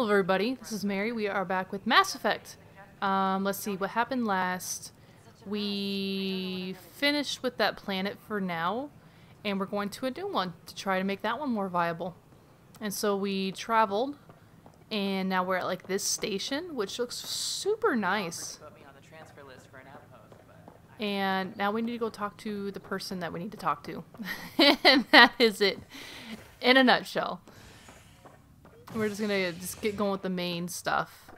Hello everybody, this is Mary. We are back with Mass Effect. Let's see, what happened last? We finished with that planet for now, and we're going to a new one to try to make that one more viable. And so we traveled, and now we're at like this station, which looks super nice. And now we need to go talk to the person that we need to talk to. And that is it, in a nutshell. We're just gonna get going with the main stuff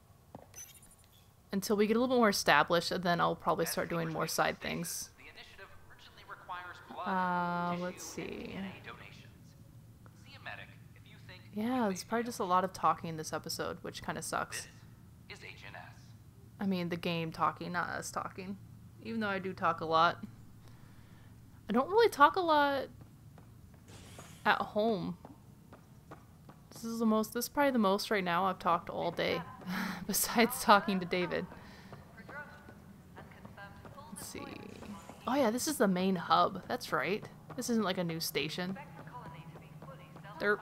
until we get a little bit more established, and then I'll probably start doing more side things. Let's see. Yeah, it's probably just a lot of talking in this episode, which kind of sucks. I mean, the game talking, not us talking. Even though I do talk a lot. I don't really talk a lot at home. This is probably the most right now I've talked all day, besides talking to David. Let's see. Oh yeah, this is the main hub. That's right. This isn't like a new station. Derp.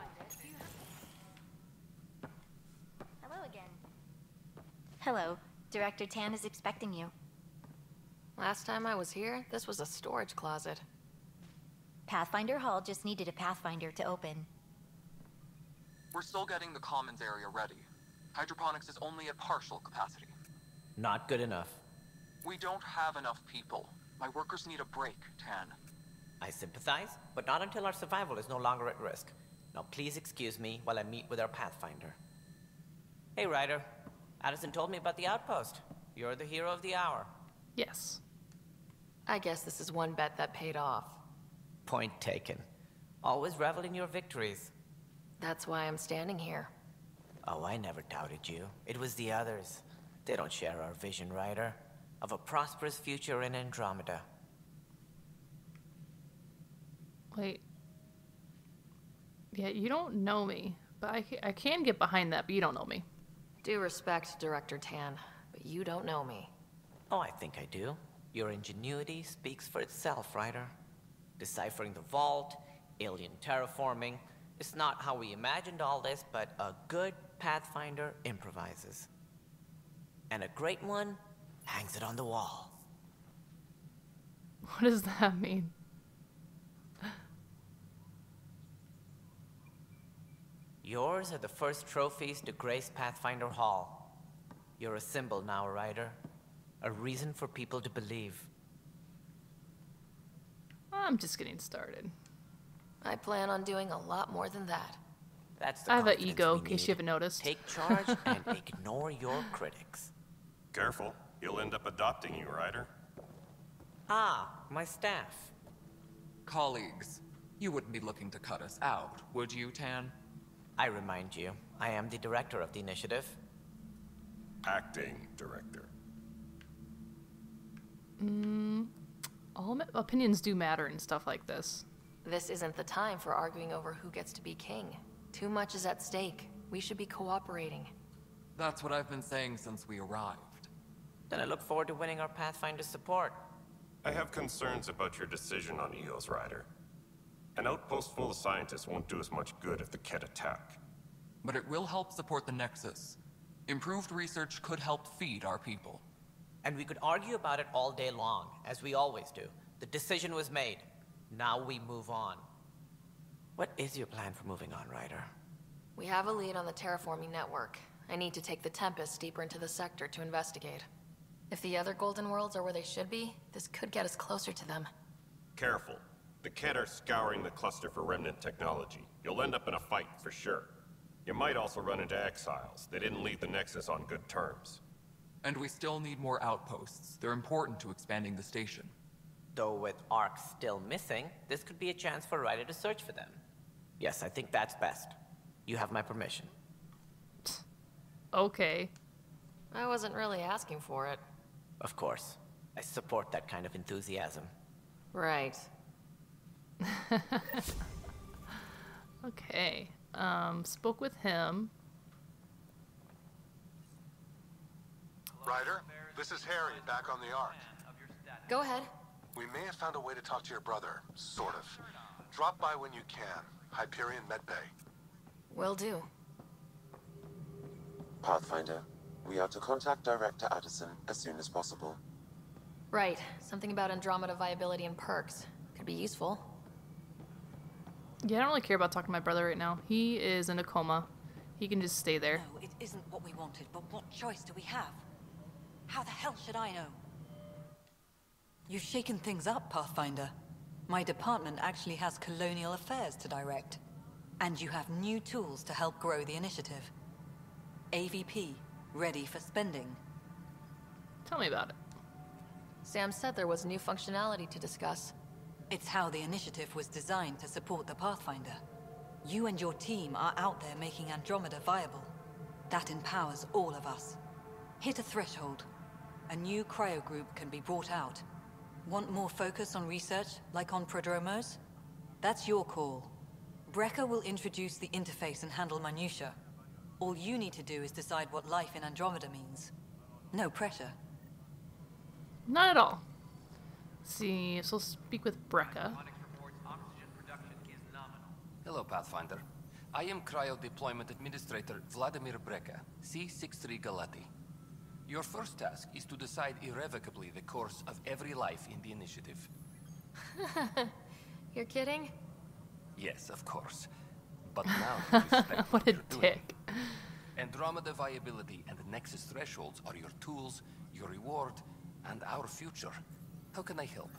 Hello again. Hello. Director Tan is expecting you. Last time I was here, this was a storage closet. Pathfinder Hall just needed a Pathfinder to open. We're still getting the commons area ready. Hydroponics is only at partial capacity. Not good enough. We don't have enough people. My workers need a break, Tan. I sympathize, but not until our survival is no longer at risk. Now please excuse me while I meet with our Pathfinder. Hey, Ryder. Addison told me about the outpost. You're the hero of the hour. Yes. I guess this is one bet that paid off. Point taken. Always revel in your victories. That's why I'm standing here. Oh, I never doubted you. It was the others. They don't share our vision, Ryder, of a prosperous future in Andromeda. Wait. Yeah, you don't know me, but I can get behind that, but you don't know me. Due respect, Director Tan, but you don't know me. Oh, I think I do. Your ingenuity speaks for itself, Ryder. Deciphering the vault, alien terraforming. It's not how we imagined all this, but a good Pathfinder improvises. And a great one hangs it on the wall. What does that mean? Yours are the first trophies to grace Pathfinder Hall. You're a symbol now, Ryder. A reason for people to believe. I'm just getting started. I plan on doing a lot more than that. That's the I have an confidence ego, we in case need. you haven't noticed. Take charge and ignore your critics. Careful, he'll end up adopting you, Ryder. Ah, my staff. Colleagues, you wouldn't be looking to cut us out, would you, Tan? I remind you, I am the director of the initiative. Acting director. All opinions do matter and stuff like this. This isn't the time for arguing over who gets to be king. Too much is at stake. We should be cooperating. That's what I've been saying since we arrived. Then I look forward to winning our Pathfinder's support. I have concerns about your decision on Eos, Ryder. An outpost full of scientists won't do us much good if the Kett attack. But it will help support the Nexus. Improved research could help feed our people. And we could argue about it all day long, as we always do. The decision was made. Now we move on. What is your plan for moving on, Ryder? We have a lead on the terraforming network. I need to take the Tempest deeper into the sector to investigate. If the other Golden Worlds are where they should be, this could get us closer to them. Careful. The Kett are scouring the cluster for remnant technology. You'll end up in a fight, for sure. You might also run into exiles. They didn't leave the Nexus on good terms. And we still need more outposts. They're important to expanding the station. Though with Ark still missing, this could be a chance for Ryder to search for them. Yes, I think that's best. You have my permission. Okay. I wasn't really asking for it. Of course. I support that kind of enthusiasm. Right. Okay. Spoke with him. Ryder, this is Harry, back on the Ark. Go ahead. We may have found a way to talk to your brother, sort of. Drop by when you can. Hyperion Medbay. Will do. Pathfinder, we are to contact Director Addison as soon as possible. Right. Something about Andromeda viability and perks. Could be useful. Yeah, I don't really care about talking to my brother right now. He is in a coma. He can just stay there. No, it isn't what we wanted, but what choice do we have? How the hell should I know? You've shaken things up, Pathfinder. My department actually has colonial affairs to direct. And you have new tools to help grow the initiative. AVP, ready for spending. Tell me about it. Sam said there was new functionality to discuss. It's how the initiative was designed to support the Pathfinder. You and your team are out there making Andromeda viable. That empowers all of us. Hit a threshold. A new cryo group can be brought out. Want more focus on research, like on Prodromos? That's your call. Brecker will introduce the interface and handle minutiae. All you need to do is decide what life in Andromeda means. No pressure. Not at all. Let's see, so let's speak with Brecca. Hello, Pathfinder. I am Cryo Deployment Administrator Vladimir Brecka, C-63 Galati. Your first task is to decide irrevocably the course of every life in the initiative. You're kidding? Yes, of course. But now you respect What a you're doing. dick. Andromeda viability and Nexus thresholds are your tools, your reward, and our future. How can I help?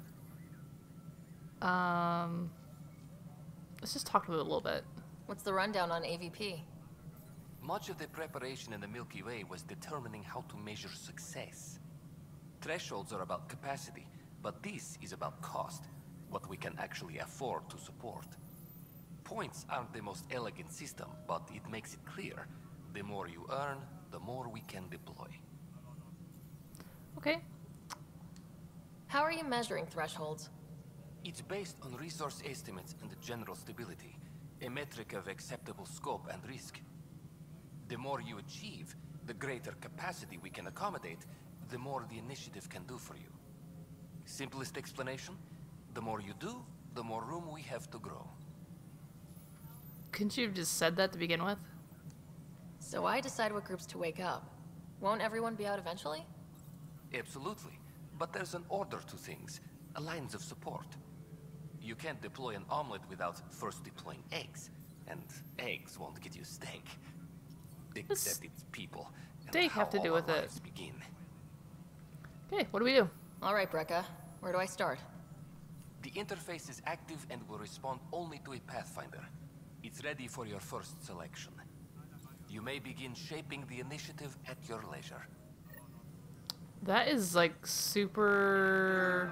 Let's just talk about it a little bit. What's the rundown on AVP? Much of the preparation in the Milky Way was determining how to measure success. Thresholds are about capacity, but this is about cost, what we can actually afford to support. Points aren't the most elegant system, but it makes it clear. The more you earn, the more we can deploy. Okay. How are you measuring thresholds? It's based on resource estimates and general stability, a metric of acceptable scope and risk. The more you achieve, the greater capacity we can accommodate, the more the initiative can do for you. Simplest explanation, the more you do, the more room we have to grow. Couldn't you have just said that to begin with? So I decide what groups to wake up. Won't everyone be out eventually? Absolutely, but there's an order to things, a lines of support. You can't deploy an omelet without first deploying eggs, and eggs won't get you steak. Except it's people. And Steak have to how do all with our it. lives begin. Okay, what do we do? All right, Brecca. Where do I start? The interface is active and will respond only to a Pathfinder. It's ready for your first selection. You may begin shaping the initiative at your leisure. That is like super...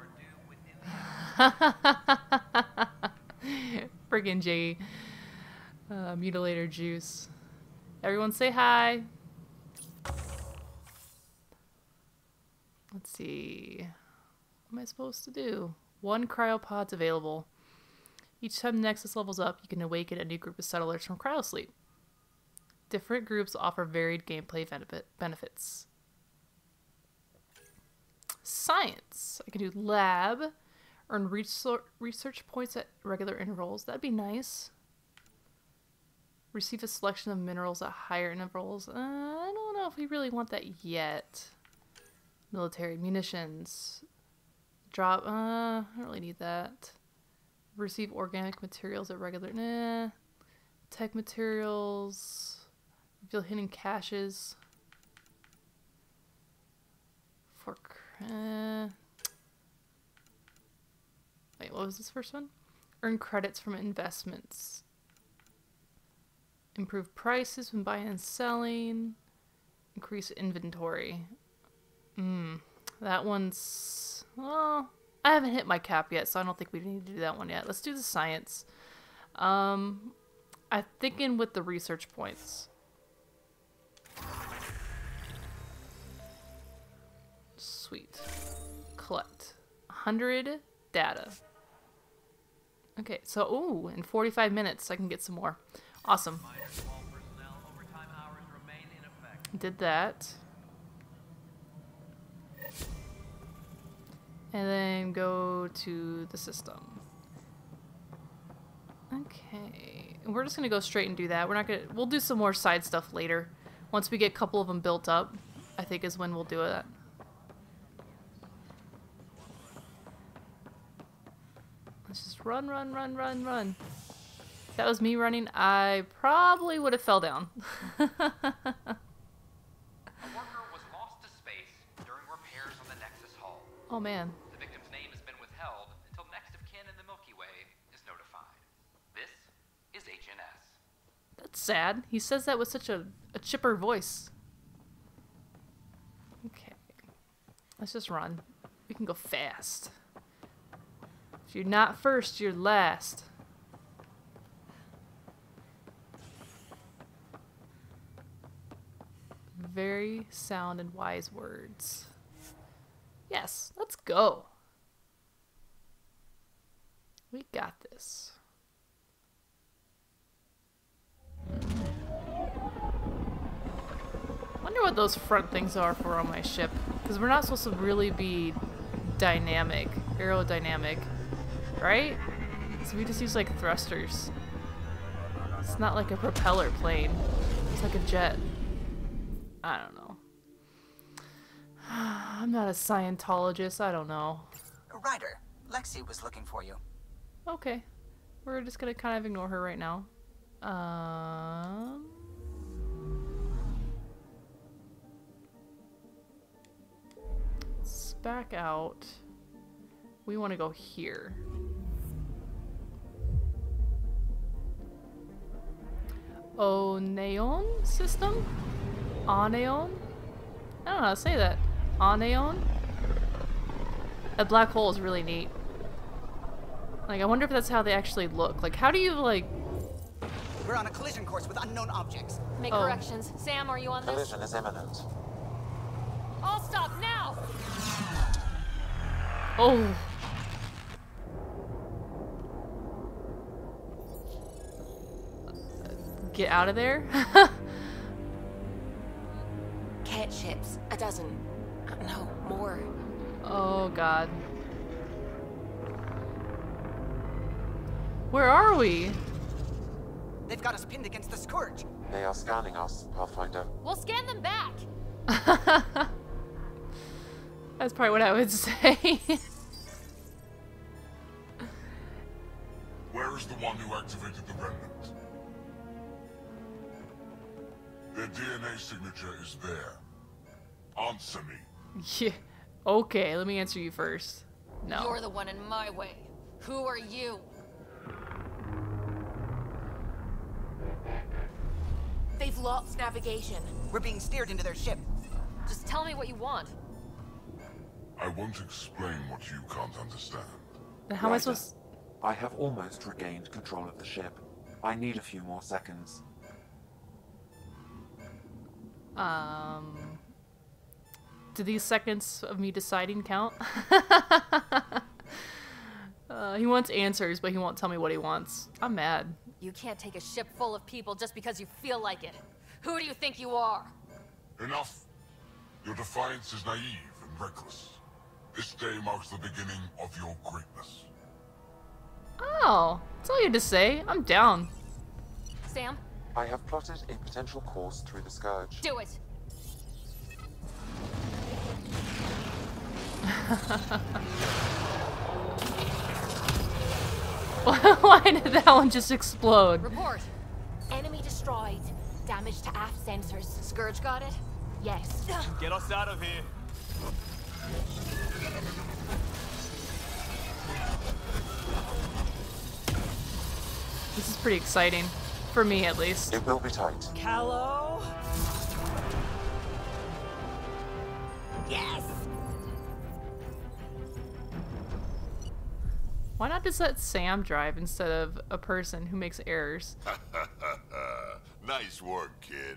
Friggin' J. Mutilator juice. Everyone say hi. Let's see. What am I supposed to do? 1 cryopod's available. Each time Nexus levels up, you can awaken a new group of settlers from cryosleep. Different groups offer varied gameplay benefits. Science. I can do lab. Earn research points at regular intervals. That'd be nice. Receive a selection of minerals at higher intervals. I don't know if we really want that yet. Military munitions. Drop. I don't really need that. Receive organic materials at regular. Nah. Tech materials. Reveal hidden caches. For. Wait, what was this first one? Earn credits from investments. Improve prices when buying and selling. Increase inventory. That one's... Well, I haven't hit my cap yet, so I don't think we need to do that one yet. Let's do the science. I'm thinking with the research points. Sweet. Collect. 100 data. Okay, so, ooh, in 45 minutes I can get some more. Awesome. Did that. And then go to the system. Okay. We're just gonna go straight and do that. We're not gonna... We'll do some more side stuff later. Once we get a couple of them built up, I think is when we'll do it. Let's just run, run, run, run, run. If that was me running, I probably would have fell down. A worker was lost to space during repairs on the Nexus hull. Oh man. The victim's name has been withheld until next of kin in the Milky Way is notified. This is HNS. That's sad. He says that with such a chipper voice. Okay. Let's just run. We can go fast. If you're not first, you're last. Very sound and wise words. Yes, let's go. We got this. Wonder what those front things are for on my ship, because we're not supposed to really be dynamic, aerodynamic, right? So we just use like thrusters. It's not like a propeller plane. It's like a jet. I don't know. I'm not a Scientologist. I don't know. Ryder, Lexi was looking for you. Okay. We're just gonna kind of ignore her right now. Let's back out. We want to go here. Oneon system? Oneon? I don't know how to say that. Oneon? That black hole is really neat. Like, I wonder if that's how they actually look. Like, how do you, like... We're on a collision course with unknown objects. Make corrections. Sam, are you on this? Collision is imminent. All stop now! Oh. Get out of there? Cat ships. A dozen. No, more. Oh, God. Where are we? They've got us pinned against the Scourge. They are scanning us, Pathfinder. We'll scan them back! That's probably what I would say. Where is the one who activated the remnant? Their DNA signature is there. Answer me. Yeah. Okay, let me answer you first. No. You're the one in my way. Who are you? They've lost navigation. We're being steered into their ship. Just tell me what you want. I won't explain what you can't understand. Then how am I supposed... I have almost regained control of the ship. I need a few more seconds. Do these seconds of me deciding count? He wants answers, but he won't tell me what he wants. I'm mad. You can't take a ship full of people just because you feel like it. Who do you think you are? Enough. Your defiance is naive and reckless. This day marks the beginning of your greatness. Oh, that's all you had to say. I'm down. Sam? I have plotted a potential course through the Scourge. Do it! Why did that one just explode? Report. Enemy destroyed. Damage to aft sensors. Scourge got it? Yes. Get us out of here. This is pretty exciting. For me, at least. It will be tight. Callow? Yes! Why not just let Sam drive instead of a person who makes errors? Nice work, kid.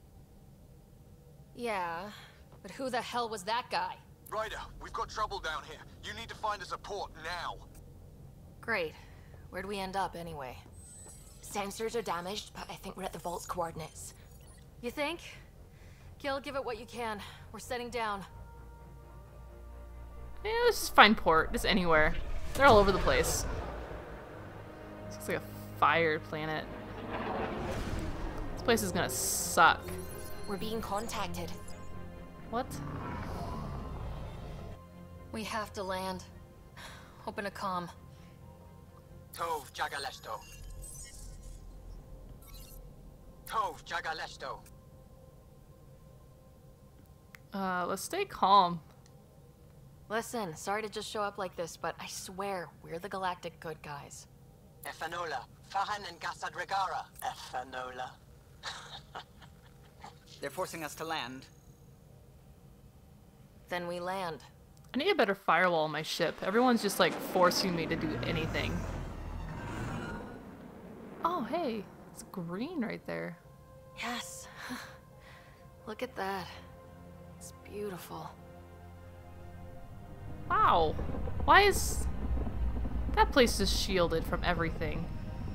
Yeah, but who the hell was that guy? Ryder, we've got trouble down here. You need to find us a port now. Great. Where'd we end up, anyway? Sensors are damaged, but I think we're at the vault's coordinates. You think? Gil, give it what you can. We're setting down. Yeah, let's just find port. Just anywhere. They're all over the place. This looks like a fire planet. This place is gonna suck. We're being contacted. What? We have to land. Open a comm. Tov Jagalesto. Tov Jagalesto. Let's stay calm. Listen, sorry to just show up like this, but I swear, we're the galactic good guys. Ethanola. Fahan and Gasadregara. Ethanola. They're forcing us to land. Then we land. I need a better firewall on my ship. Everyone's just like forcing me to do anything. Oh, hey. It's green right there. Yes. Look at that. It's beautiful. Wow. Why is... That place is shielded from everything.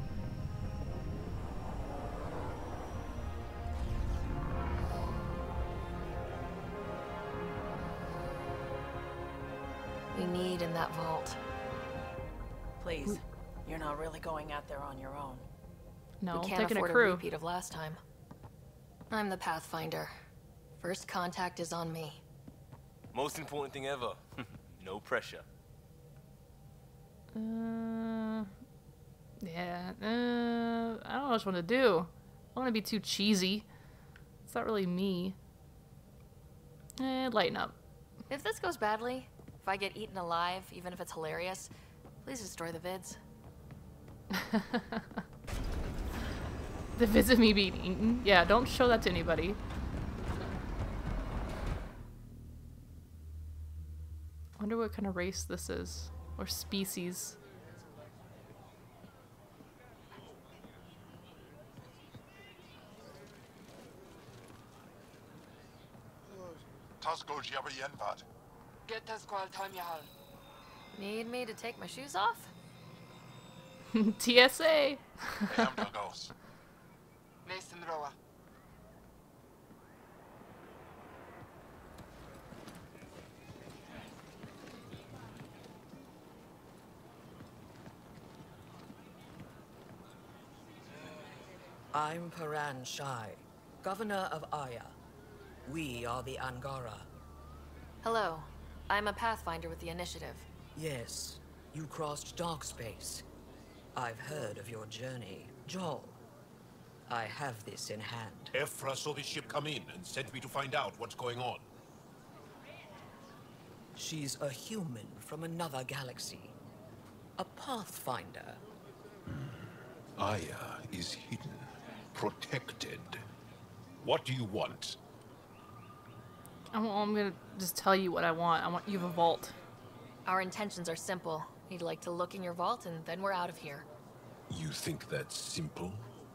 We need in that vault. Please, you're not really going out there on your own. No, we can't taking afford a crew. repeat of last time. I'm the Pathfinder. First contact is on me. Most important thing ever. No pressure. Yeah, I don't know what I want to do. I don't want to be too cheesy. It's not really me. Lighten up. If this goes badly, if I get eaten alive, even if it's hilarious, please destroy the vids. The vids of me being eaten? Yeah, don't show that to anybody. Wonder what kind of race this is. Or species. Tasco Jabayenvat. Get Tasqual Tamyahal. Need me to take my shoes off? TSA! Amdagos. Mason Roa. I'm Paran Shai, Governor of Aya. We are the Angara. Hello. I'm a Pathfinder with the Initiative. Yes, you crossed dark space. I've heard of your journey, Joel. I have this in hand. Ephra saw the ship come in and sent me to find out what's going on. She's a human from another galaxy. A Pathfinder. Aya is hidden, protected. What do you want? I'm gonna just tell you what I want. I want you to have a vault. Our intentions are simple. We'd like to look in your vault and then we're out of here. You think that's simple?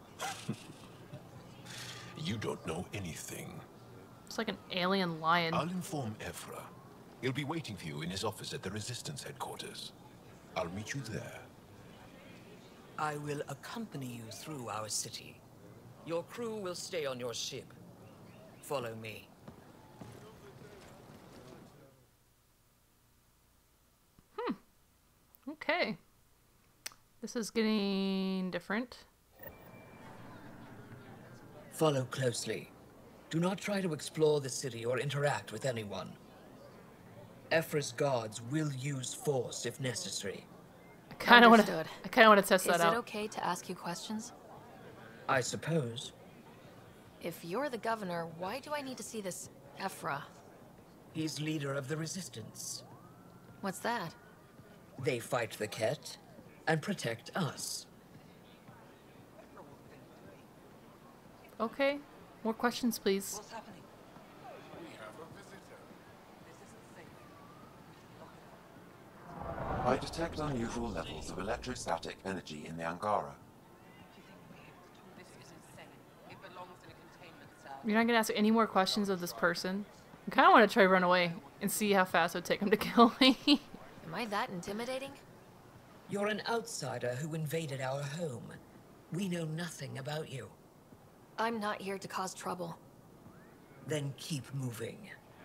You don't know anything. It's like an alien lion. I'll inform Ephra. He'll be waiting for you in his office at the Resistance headquarters. I'll meet you there. I will accompany you through our city. Your crew will stay on your ship. Follow me. Okay. This is getting different. Follow closely. Do not try to explore the city or interact with anyone. Ephra's guards will use force if necessary. I kind of want Understood. to test that out. Is it okay to ask you questions? I suppose. If you're the governor, why do I need to see this Ephra? He's leader of the Resistance. What's that? They fight the Ket and protect us. Okay. More questions, please. What's happening? We have a visitor. This isn't safe. I detect unusual levels of electrostatic energy in the Angara. This isn't safe. It belongs in a containment cell. You're not gonna ask any more questions of this person? I kind of want to try to run away and see how fast it would take him to kill me. Am I that intimidating? You're an outsider who invaded our home. We know nothing about you. I'm not here to cause trouble. Then keep moving.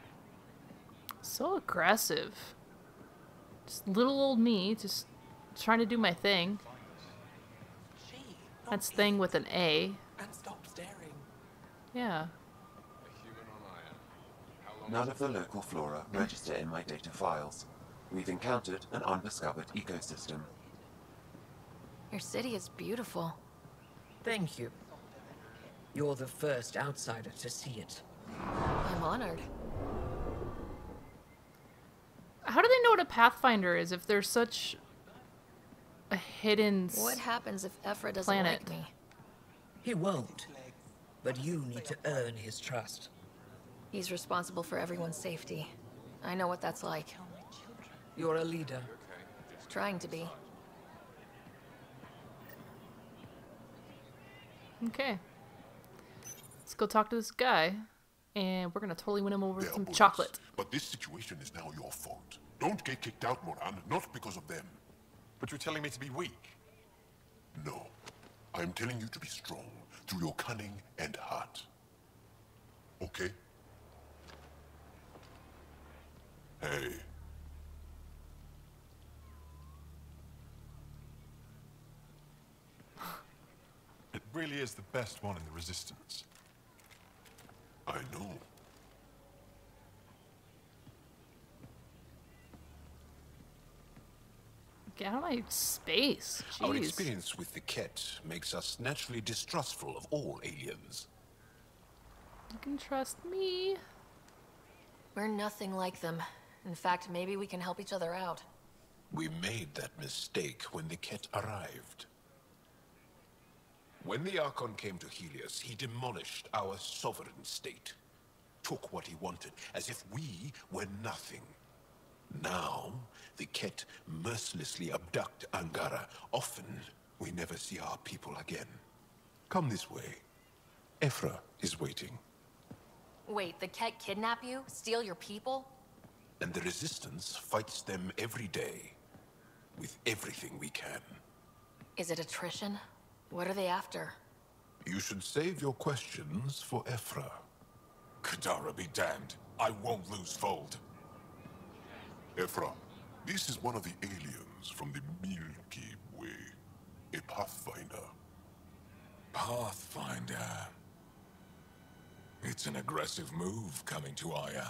So aggressive. Just little old me, just trying to do my thing. That's thing with an A. And stop staring. Yeah. None of the local flora register in my data files. We've encountered an undiscovered ecosystem. Your city is beautiful. Thank you. You're the first outsider to see it. I'm honored. How do they know what a Pathfinder is if there's such a hidden What happens if Ephra doesn't planet? like me? He won't. But you need to earn his trust. He's responsible for everyone's safety. I know what that's like. You're a leader. Trying to be. Okay. Let's go talk to this guy. And we're gonna totally win him over with They're some bullies, chocolate. But this situation is now your fault. Don't get kicked out, Moran, not because of them. But you're telling me to be weak? No. I'm telling you to be strong through your cunning and heart. Okay? Hey. It really is the best one in the Resistance. I know. Get out of my space. Our Jeez. experience with the Ket makes us naturally distrustful of all aliens. You can trust me. We're nothing like them. In fact, maybe we can help each other out. We made that mistake when the Ket arrived. When the Archon came to Helios, he demolished our sovereign state. Took what he wanted, as if we were nothing. Now, the Ket mercilessly abduct Angara. Often, we never see our people again. Come this way. Ephra is waiting. Wait, the Ket kidnap you? Steal your people? And the Resistance fights them every day. With everything we can. Is it attrition? What are they after? You should save your questions for Ephra. Kadara be damned. I won't lose Fold. Ephra, this is one of the aliens from the Milky Way. A Pathfinder. Pathfinder. It's an aggressive move coming to Aya.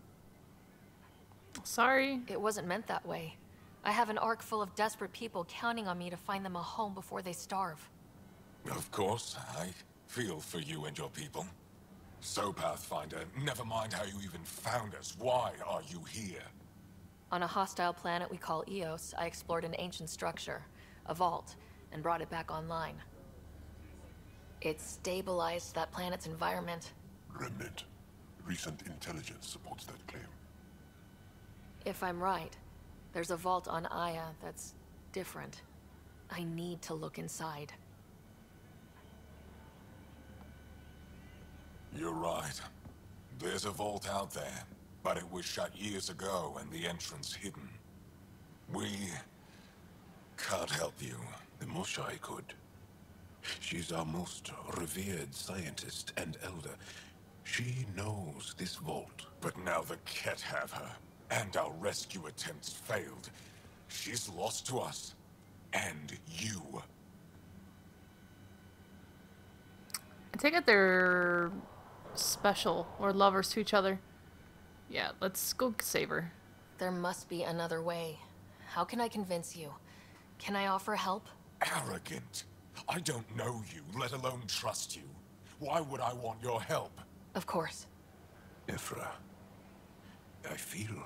Sorry. It wasn't meant that way. I have an ark full of desperate people counting on me to find them a home before they starve. Of course, I feel for you and your people. So, Pathfinder, never mind how you even found us. Why are you here? On a hostile planet we call Eos, I explored an ancient structure, a vault, and brought it back online. It stabilized that planet's environment. Remnant. Recent intelligence supports that claim. If I'm right, there's a vault on Aya that's different. I need to look inside. You're right. There's a vault out there, but it was shut years ago and the entrance hidden. We can't help you. The Moshai could. She's our most revered scientist and elder. She knows this vault. But now the Ket have her, and our rescue attempts failed. She's lost to us, and you. I take it they're special or lovers to each other. Yeah, let's go save her. There must be another way. How can I convince you? Can I offer help? Arrogant. I don't know you, let alone trust you. Why would I want your help? Of course. Ephra, I feel...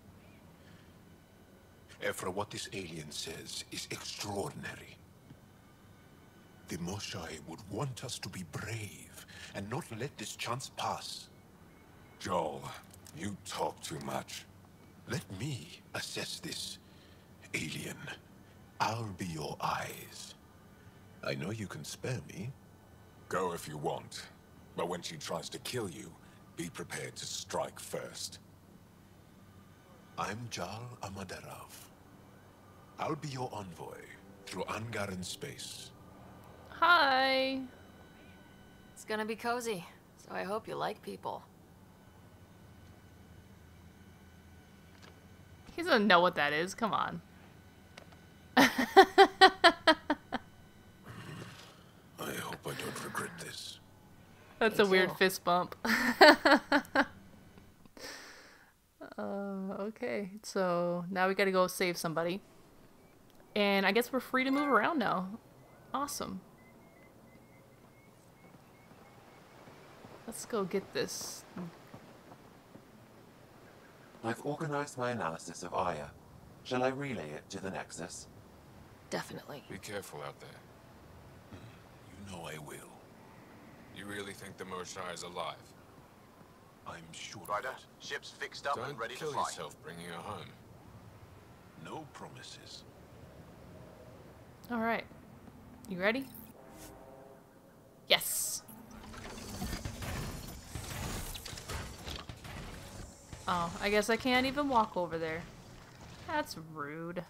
Ephra, what this alien says is extraordinary. The Moshai would want us to be brave and not let this chance pass. Joel, you talk too much. Let me assess this, alien. I'll be your eyes. I know you can spare me. Go if you want. But when she tries to kill you, be prepared to strike first. I'm Jal Amaderov. I'll be your envoy through Angaran space. Hi. It's gonna be cozy, so I hope you like people. He doesn't know what that is. Come on. I hope I don't regret this. That's a weird fist bump. Okay, so now we gotta go save somebody. And I guess we're free to move around now. Awesome. Let's go get this. I've organized my analysis of Aya. Shall I relay it to the Nexus? Definitely. Be careful out there. You know I will. You really think the Moshae is alive? I'm sure. Ryder, ship's fixed up and ready to Don't fly. kill yourself bringing her home. No promises. Alright. You ready? Yes! Oh, I guess I can't even walk over there. That's rude.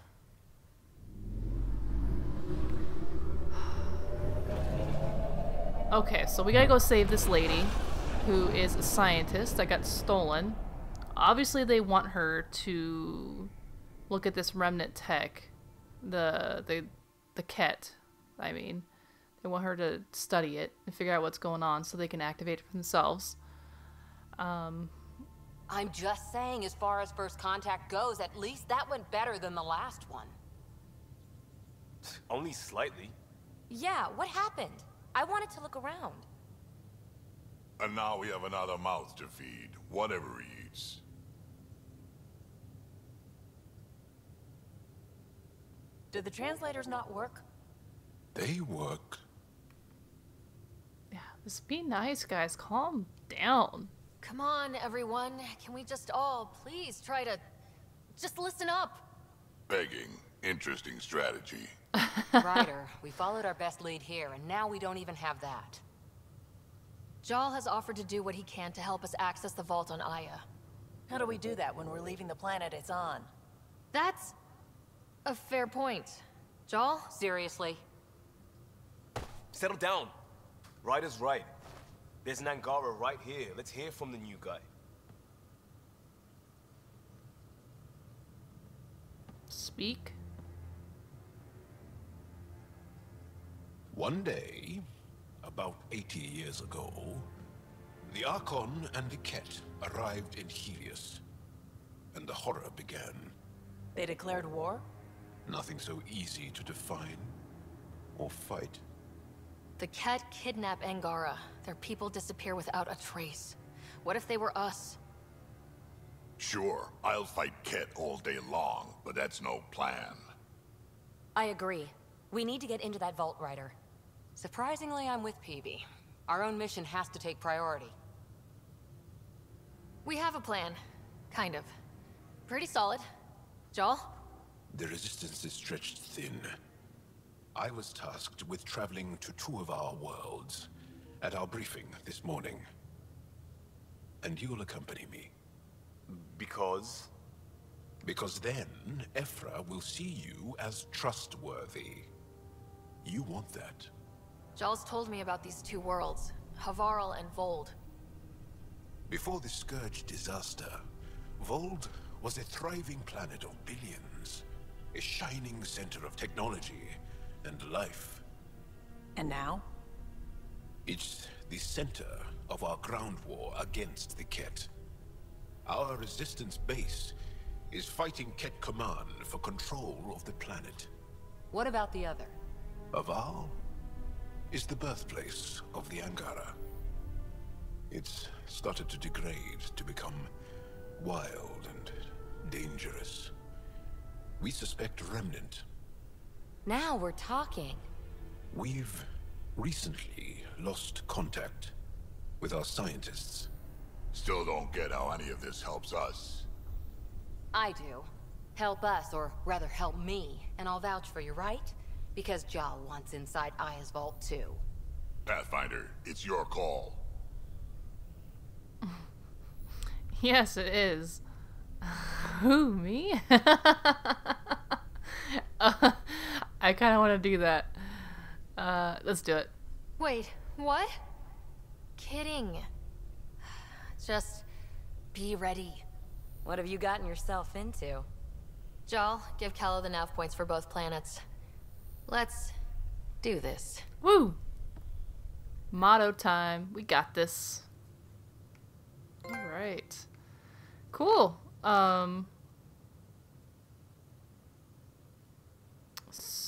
Okay, so we gotta go save this lady who is a scientist that got stolen. Obviously they want her to look at this remnant tech. The Ket, I mean. They want her to study it and figure out what's going on so they can activate it for themselves. I'm just saying, as far as first contact goes, at least that went better than the last one. Only slightly. Yeah, what happened? I wanted to look around. And now we have another mouth to feed, whatever he eats. Did the translators not work? They work. Yeah, just be nice, guys. Calm down. Come on, everyone. Can we just all please try to just listen up? Begging. Interesting strategy. Ryder, we followed our best lead here, and now we don't even have that. Jal has offered to do what he can to help us access the vault on Aya. How do we do that when we're leaving the planet it's on? That's a fair point. Jal, seriously. Settle down. Ryder's right. There's an Angara right here. Let's hear from the new guy. Speak. One day, about 80 years ago, the Archon and the Ket arrived in Helios, and the horror began. They declared war? Nothing so easy to define or fight. The Ket kidnap Angara. Their people disappear without a trace. What if they were us? Sure, I'll fight Ket all day long, but that's no plan. I agree. We need to get into that vault, Ryder. Surprisingly, I'm with PB. Our own mission has to take priority. We have a plan. Kind of. Pretty solid. Jal? The resistance is stretched thin. I was tasked with traveling to two of our worlds at our briefing this morning. And you'll accompany me. Because? Because then, Ephra will see you as trustworthy. You want that. Jal's told me about these two worlds, Havarl and Vold. Before the Scourge disaster, Vold was a thriving planet of billions. A shining center of technology and life. And now? It's the center of our ground war against the Ket. Our resistance base is fighting Ket Command for control of the planet. What about the other? Havarl is the birthplace of the Angara. It's started to degrade, to become wild and dangerous. We suspect Remnant. Now we're talking. We've recently lost contact with our scientists. Still don't get how any of this helps us. I do. Help us, or rather help me, and I'll vouch for you, right? Because Jal wants inside Aya's vault too. Pathfinder, it's your call. Yes, it is. Who, me? I kind of want to do that. Let's do it. Wait, what? Kidding. Just be ready. What have you gotten yourself into? Jal, give Kello the nav points for both planets. Let's do this. Woo! Motto time. We got this. Alright. Cool.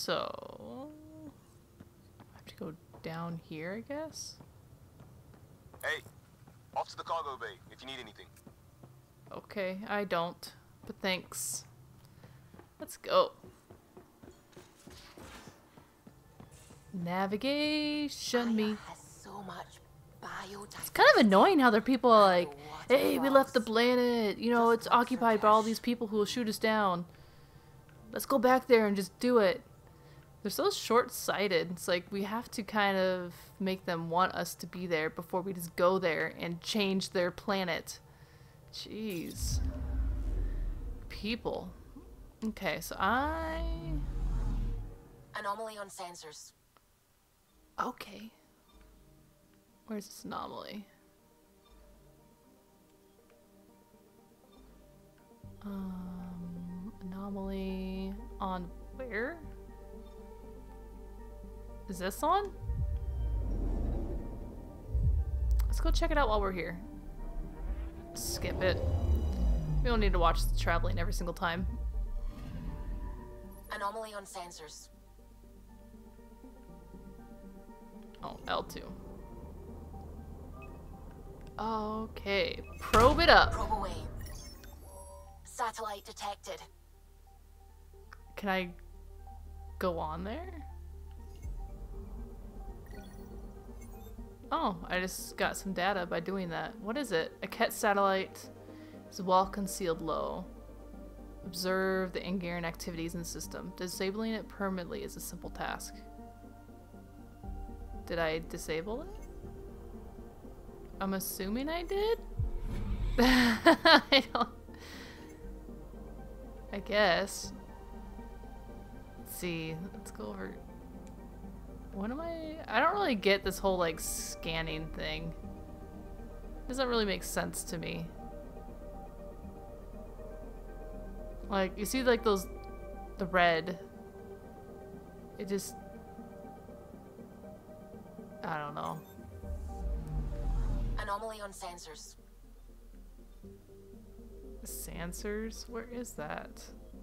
So I have to go down here, I guess. Hey, off to the cargo bay if you need anything. Okay, I don't, but thanks. Let's go. Navigation me. Has so much biodiversity. It's kind of annoying how there are people like, hey, we left the planet. You know, it's occupied by all these people who will shoot us down. Let's go back there and just do it. They're so short-sighted. It's like we have to kind of make them want us to be there before we just go there and change their planet. Jeez. People. Okay, so Anomaly on sensors. Okay. Where's this anomaly? Anomaly on where? Is this on? Let's go check it out while we're here. Skip it. We don't need to watch the traveling every single time. Anomaly on sensors. Oh, L2. Okay, probe it up. Probe away. Satellite detected. Can I go on there? Oh, I just got some data by doing that. What is it? A Ket satellite is well concealed low. Observe the Angaran activities in the system. Disabling it permanently is a simple task. Did I disable it? I'm assuming I did? I guess. Let's see. Let's go over. What am I don't really get this whole like scanning thing. Doesn't really make sense to me. Like, you see like the red. It just, I don't know. Anomaly on sensors. Sensors? Where is that?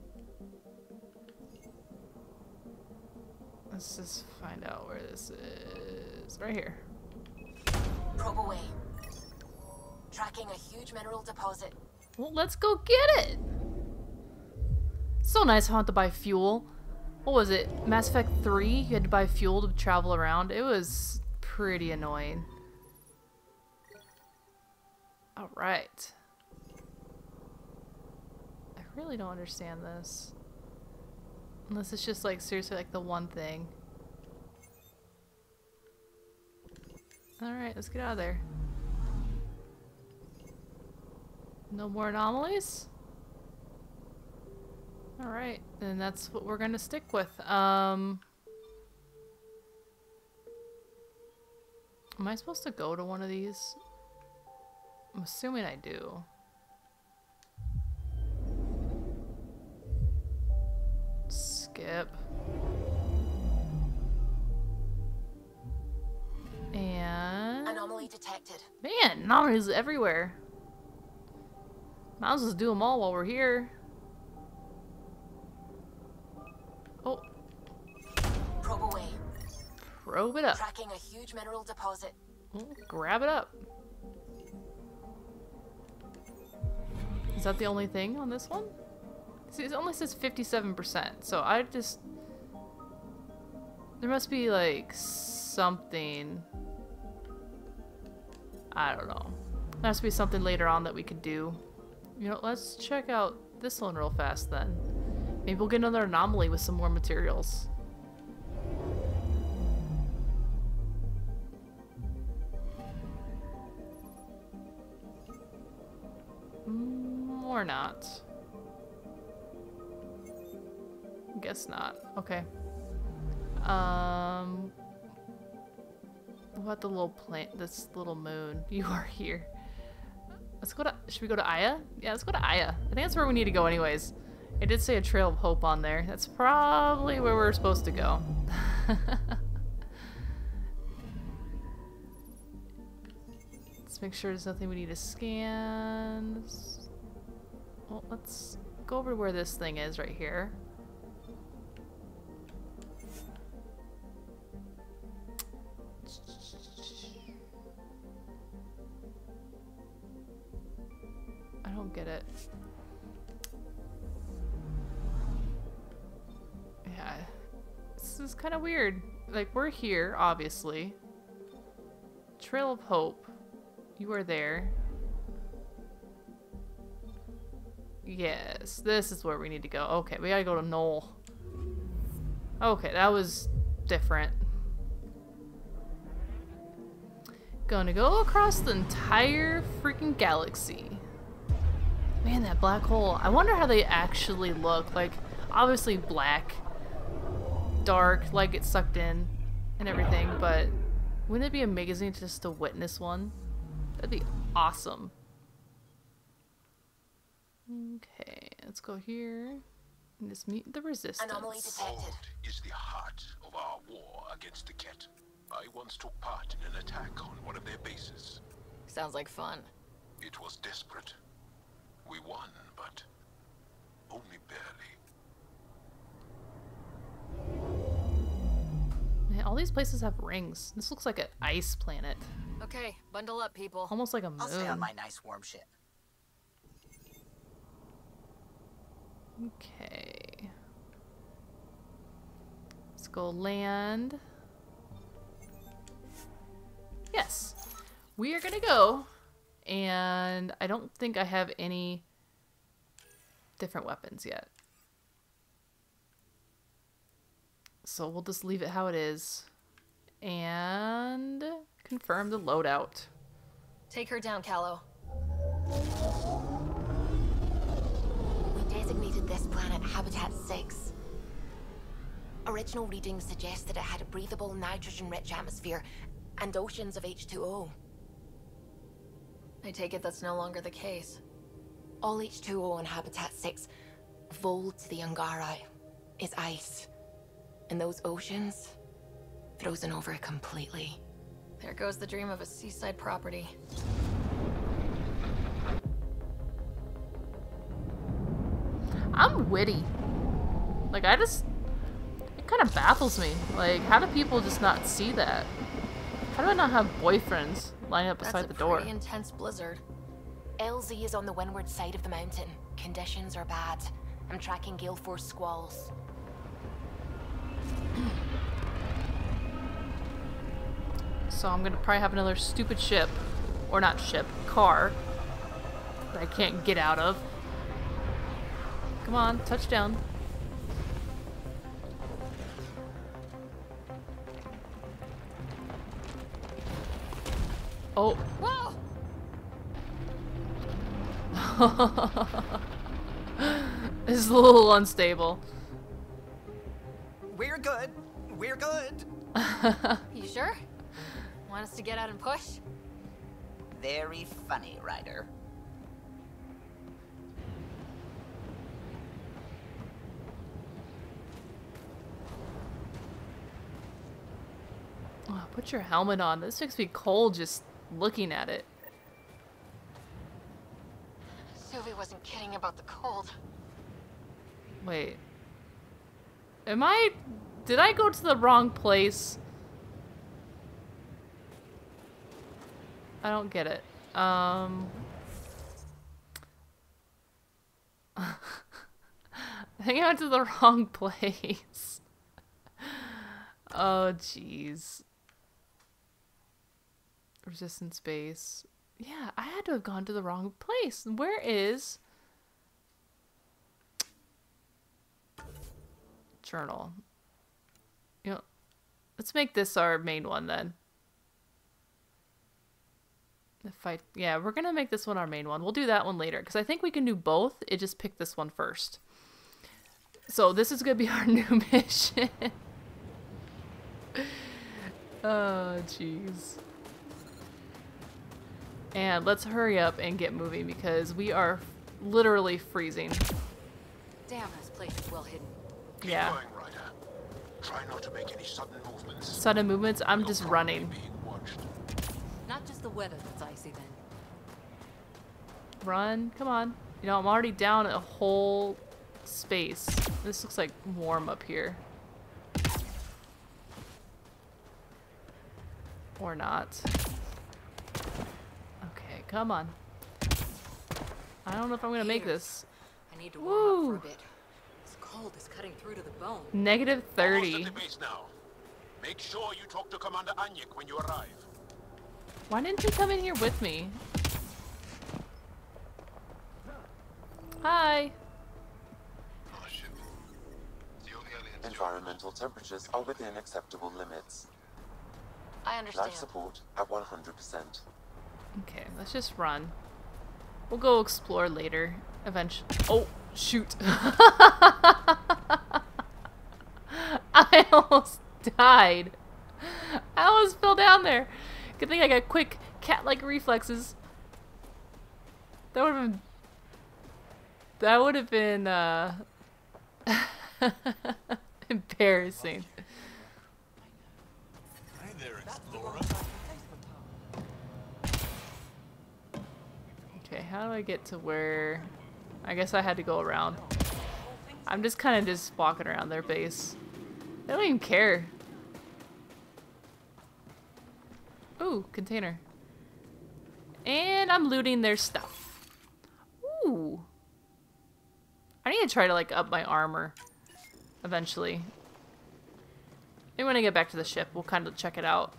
Let's just find out where this is. Right here. Probe away. Tracking a huge mineral deposit. Well, let's go get it! So nice how I had to buy fuel. What was it? Mass Effect 3? You had to buy fuel to travel around. It was pretty annoying. Alright. I really don't understand this. Unless it's just like seriously like the one thing. Alright, let's get out of there. No more anomalies? Alright, then that's what we're gonna stick with. Am I supposed to go to one of these? I'm assuming I do. Skip. And anomaly detected. Man, anomalies everywhere. Might as well just do them all while we're here. Oh. Probe away. Probe it up. Tracking a huge mineral deposit. Grab it up. Is that the only thing on this one? See, it only says 57%, so I just... There must be, like, something... I don't know. There has to be something later on that we could do. You know, let's check out this one real fast, then. Maybe we'll get another anomaly with some more materials. Or not. Guess not. Okay. What about the little plant, this little moon? You are here. Let's go to, should we go to Aya? Yeah, let's go to Aya. I think that's where we need to go anyways. It did say a trail of hope on there. That's probably where we're supposed to go. Let's make sure there's nothing we need to scan. Well, let's go over where this thing is right here. don't get it. Yeah. This is kind of weird. Like, we're here, obviously. Trail of Hope. You are there. Yes, this is where we need to go. Okay, we gotta go to Knoll. Okay, that was different. Gonna go across the entire freaking galaxy. Man, that black hole. I wonder how they actually look. Like, obviously black, dark, like it's sucked in and everything, but wouldn't it be amazing just to witness one? That'd be awesome. Okay, let's go here and just meet the resistance. Anomaly detected. Is the heart of our war against the Ket. I once took part in an attack on one of their bases. Sounds like fun. It was desperate. We won, but only barely. Man, all these places have rings. This looks like an ice planet. Okay, bundle up, people. Almost like a moon. I'll stay on my nice warm ship. Okay. Let's go land. Yes. We are gonna go. And I don't think I have any different weapons yet. So we'll just leave it how it is. And confirm the loadout. Take her down, Callow. We designated this planet Habitat 6. Original readings suggest that it had a breathable, nitrogen-rich atmosphere and oceans of H2O. I take it that's no longer the case. All H2O in Habitat 6, Vold to the Angari, is ice. And those oceans, frozen over completely. There goes the dream of a seaside property. I'm witty. Like, it kind of baffles me. Like, how do people just not see that? How do I not have boyfriends lined up beside the door? That's a pretty intense blizzard. LZ is on the windward side of the mountain. Conditions are bad. I'm tracking gale force squalls. So I'm gonna probably have another stupid ship, or not ship, car, that I can't get out of. Come on, touchdown. Oh. Whoa! This is a little unstable. We're good. We're good. You sure? Want us to get out and push? Very funny, Ryder. Oh, put your helmet on. This makes me cold just looking at it. Sylvie wasn't kidding about the cold. Wait. Did I go to the wrong place? I don't get it. I think I went to the wrong place. Oh, jeez. Resistance base. Yeah, I had to have gone to the wrong place. Where is... Journal. You know, let's make this our main one then. Yeah, we're gonna make this one our main one. We'll do that one later, because I think we can do both. It just picked this one first. So this is gonna be our new mission. Oh, jeez. And let's hurry up and get moving, because we are literally freezing. Damn, this place is well hidden. Yeah. Keep going, Ryder. Try not to make any sudden movements. Sudden movements? I'm just running. Not just the weather that's icy then. Run. Come on. You know, I'm already down a whole space. This looks like warm up here. Or not. Okay, come on. I don't know if I'm gonna make this. I need to warm up for a bit. This cold is cutting through to the bone. Negative 30. Almost at the base now. Make sure you talk to Commander Anyik when you arrive. Why didn't he come in here with me? Hi. Environmental temperatures are within acceptable limits. I understand. Life support at 100%. Okay, let's just run. We'll go explore later, eventually. Oh, shoot. I almost died. I almost fell down there. Good thing I got quick cat-like reflexes. That would have been embarrassing. Hi there, Explorer. Okay, how do I get to where... I guess I had to go around. I'm just kind of just walking around their base. They don't even care. Ooh, container. And I'm looting their stuff. Ooh. I need to try to, like, up my armor eventually. Maybe when I get back to the ship, we'll kind of check it out.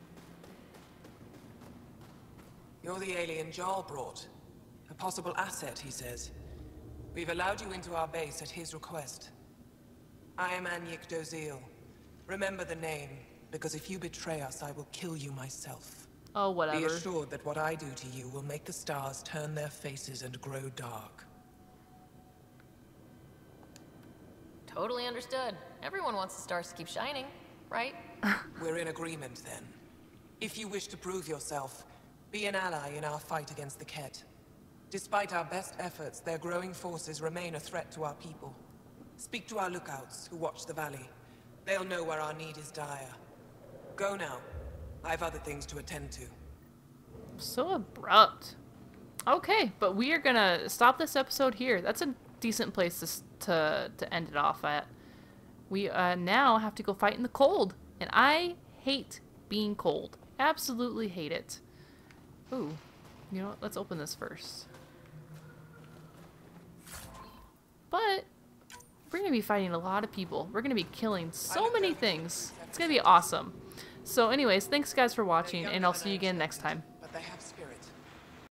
You're the alien Jarl brought. A possible asset, he says. We've allowed you into our base at his request. I am Anyik Dozil. Remember the name, because if you betray us, I will kill you myself. Oh, whatever. Be assured that what I do to you will make the stars turn their faces and grow dark. Totally understood. Everyone wants the stars to keep shining, right? We're in agreement, then. If you wish to prove yourself, be an ally in our fight against the Ket. Despite our best efforts, their growing forces remain a threat to our people. Speak to our lookouts, who watch the valley. They'll know where our need is dire. Go now. I have other things to attend to. So abrupt. Okay, but we are gonna stop this episode here. That's a decent place to end it off at. We now have to go fight in the cold, and I hate being cold. Absolutely hate it. Ooh, you know what? Let's open this first. But we're gonna be fighting a lot of people. We're gonna be killing so many things. It's gonna be awesome. So anyways, thanks guys for watching, and I'll see you again next time.